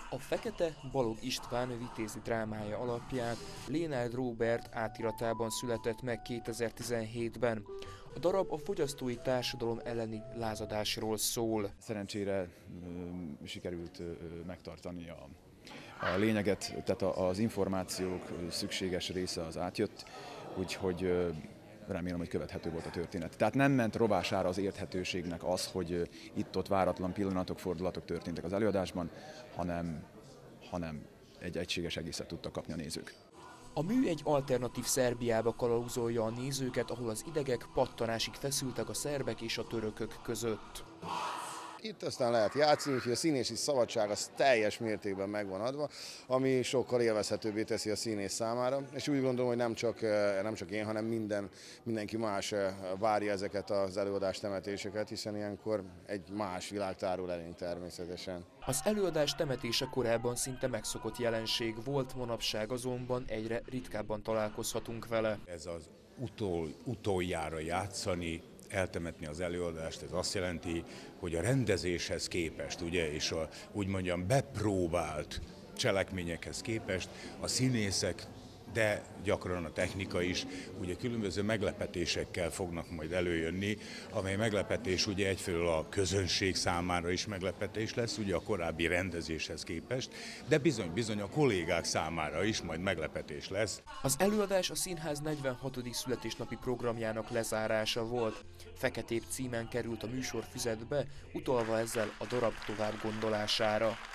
A Fekete Balogh István vitézi drámája alapján Lénáld Róbert átiratában született meg 2017-ben. A darab a fogyasztói társadalom elleni lázadásról szól. Szerencsére sikerült megtartani a lényeget, tehát az információk szükséges része az átjött, úgyhogy remélem, hogy követhető volt a történet. Tehát nem ment rovására az érthetőségnek az, hogy itt-ott váratlan pillanatok, fordulatok történtek az előadásban, hanem egy egységes egészet tudtak kapni a nézők. A mű egy alternatív Szerbiába kalauzolja a nézőket, ahol az idegek pattanásig feszültek a szerbek és a törökök között. Itt aztán lehet játszani, úgyhogy a színészi szabadság az teljes mértékben megvan adva, ami sokkal élvezhetőbbé teszi a színész számára. És úgy gondolom, hogy nem csak én, hanem mindenki más várja ezeket az előadás temetéseket, hiszen ilyenkor egy más világ tárul elénk természetesen. Az előadás temetése korábban szinte megszokott jelenség volt, manapság azonban egyre ritkábban találkozhatunk vele. Ez az utoljára játszani, eltemetni az előadást, ez azt jelenti, hogy a rendezéshez képest, ugye, és úgy mondjam bepróbált cselekményekhez képest a színészek, de gyakran a technika is, ugye különböző meglepetésekkel fognak majd előjönni, amely meglepetés ugye egyfelől a közönség számára is meglepetés lesz, ugye a korábbi rendezéshez képest, de bizony a kollégák számára is majd meglepetés lesz. Az előadás a színház 46. születésnapi programjának lezárása volt. Feketébb címen került a műsorfüzetbe, utalva ezzel a darab tovább gondolására.